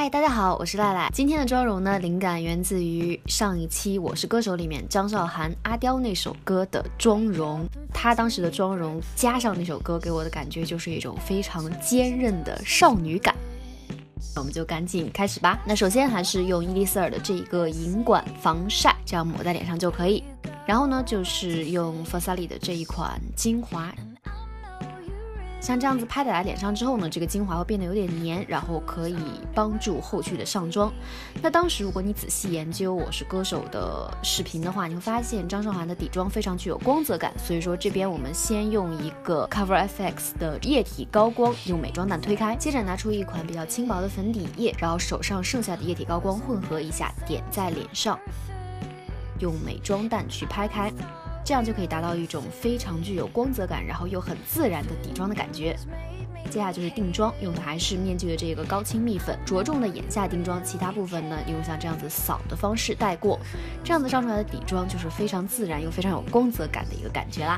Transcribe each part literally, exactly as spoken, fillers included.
大家好，我是赖赖。今天的妆容呢，灵感源自于上一期《我是歌手》里面张韶涵阿刁那首歌的妆容。她当时的妆容加上那首歌，给我的感觉就是一种非常坚韧的少女感。我们就赶紧开始吧。那首先还是用伊丽丝尔的这一个银管防晒，这样抹在脸上就可以。然后呢，就是用 Farsali 的这一款精华。像这样子拍在脸上之后呢，这个精华会变得有点黏，然后可以帮助后续的上妆。那当时如果你仔细研究我是歌手的视频的话，你会发现张韶涵的底妆非常具有光泽感，所以说这边我们先用一个 Cover F X 的液体高光用美妆蛋推开，接着拿出一款比较轻薄的粉底液，然后手上剩下的液体高光混合一下，点在脸上，用美妆蛋去拍开。这样就可以达到一种非常具有光泽感，然后又很自然的底妆的感觉。接下来就是定妆，用的还是面具的这个高清蜜粉，着重的眼下定妆，其他部分呢用像这样子扫的方式带过，这样子上出来的底妆就是非常自然又非常有光泽感的一个感觉啦。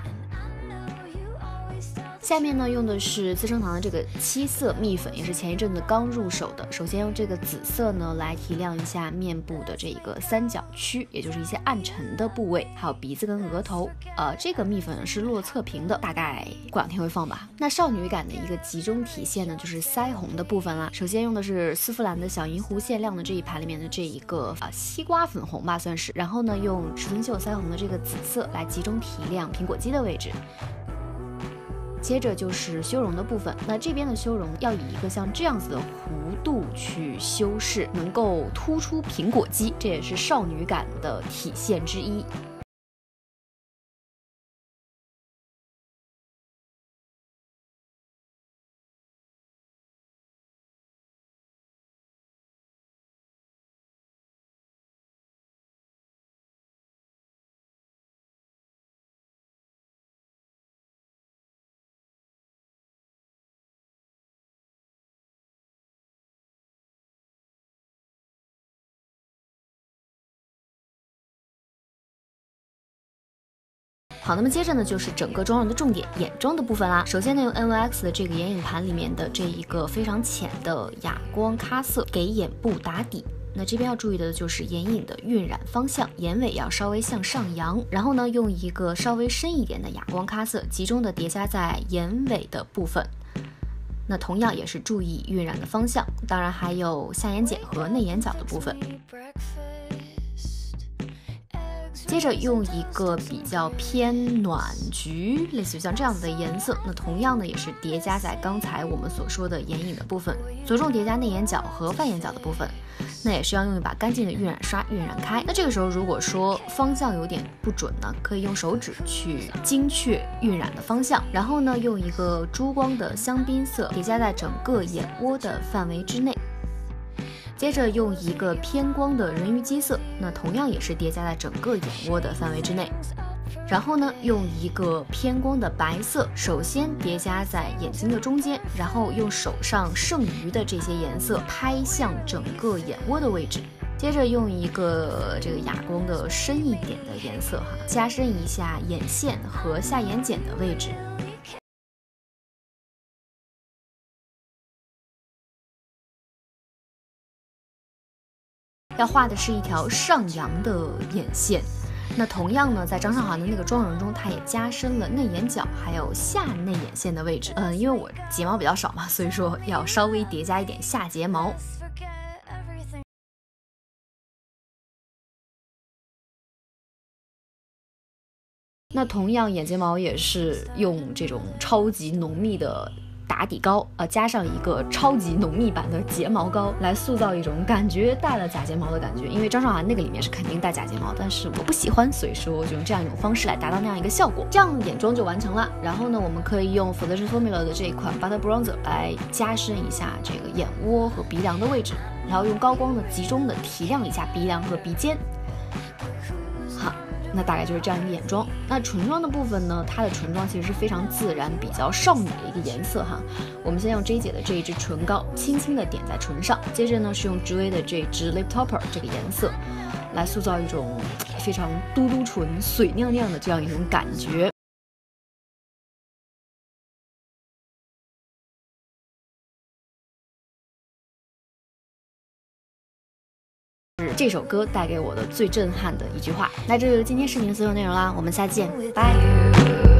下面呢用的是资生堂的这个七色蜜粉，也是前一阵子刚入手的。首先用这个紫色呢来提亮一下面部的这个三角区，也就是一些暗沉的部位，还有鼻子跟额头。呃，这个蜜粉是落测评的，大概过两天会放吧。那少女感的一个集中体现呢，就是腮红的部分啦。首先用的是丝芙兰的小银湖限量的这一盘里面的这一个啊西瓜粉红吧算是，然后呢用植村秀腮红的这个紫色来集中提亮苹果肌的位置。接着就是修容的部分，那这边的修容要以一个像这样子的弧度去修饰，能够突出苹果肌，这也是少女感的体现之一。好，那么接着呢就是整个妆容的重点，眼妆的部分啦。首先呢用 N Y X 的这个眼影盘里面的这一个非常浅的哑光咖色给眼部打底。那这边要注意的就是眼影的晕染方向，眼尾要稍微向上扬，然后呢用一个稍微深一点的哑光咖色集中的叠加在眼尾的部分。那同样也是注意晕染的方向，当然还有下眼睑和内眼角的部分。接着用一个比较偏暖橘，类似于像这样子的颜色，那同样呢也是叠加在刚才我们所说的眼影的部分，着重叠加内眼角和半眼角的部分。那也是要用一把干净的晕染刷晕染开。那这个时候如果说方向有点不准呢，可以用手指去精确晕染的方向，然后呢用一个珠光的香槟色叠加在整个眼窝的范围之内。接着用一个偏光的人鱼姬色，那同样也是叠加在整个眼窝的范围之内。然后呢，用一个偏光的白色，首先叠加在眼睛的中间，然后用手上剩余的这些颜色拍向整个眼窝的位置。接着用一个这个哑光的深一点的颜色哈，加深一下眼线和下眼睑的位置。要画的是一条上扬的眼线，那同样呢，在张韶涵的那个妆容中，它也加深了内眼角还有下内眼线的位置。嗯，因为我睫毛比较少嘛，所以说要稍微叠加一点下睫毛。那同样眼睫毛也是用这种超级浓密的打底膏，呃，加上一个超级浓密版的睫毛膏，来塑造一种感觉带了假睫毛的感觉。因为张韶涵那个里面是肯定带假睫毛，但是我不喜欢，所以说我就用这样一种方式来达到那样一个效果。这样眼妆就完成了。然后呢，我们可以用 Foundation Formula 的这一款 Butter Bronzer 来加深一下这个眼窝和鼻梁的位置，然后用高光呢集中的提亮一下鼻梁和鼻尖。好。那大概就是这样一个眼妆。那唇妆的部分呢，它的唇妆其实是非常自然、比较少女的一个颜色哈。我们先用 J 姐的这一支唇膏，轻轻的点在唇上，接着呢是用植薇的这支 Lip Topper 这个颜色，来塑造一种非常嘟嘟唇、水亮亮的这样一种感觉。 这首歌带给我的最震撼的一句话。那这就是今天视频的所有内容啦，我们下期见，拜。